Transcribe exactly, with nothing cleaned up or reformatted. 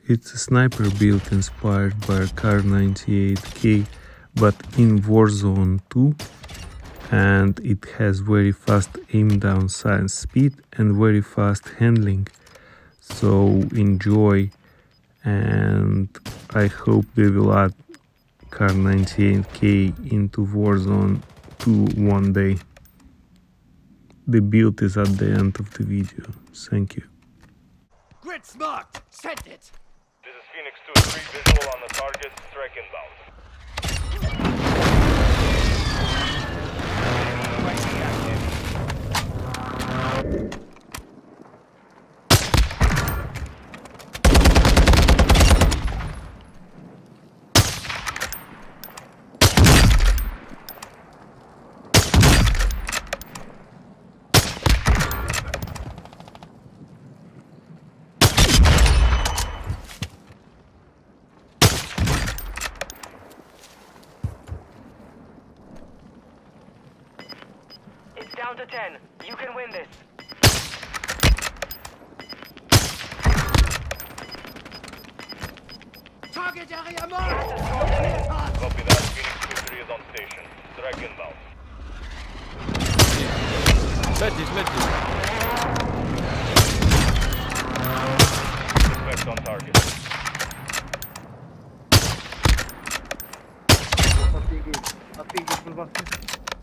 It's a sniper build inspired by Kar ninety-eight K, but in Warzone two, and it has very fast aim down sight speed and very fast handling. So enjoy, and I hope they will add Kar ninety-eight K into Warzone two one day. The build is at the end of the video. Thank you. Grid's marked! Send it! This is Phoenix two three, visual on the target, strike inbound. It's down to ten. You can win this. Target area marked! Copy that, Phoenix two three is on station. Strike inbound. Lecisz, lecisz. Suspect on target. Odbiegi, odbiegi, kurwa.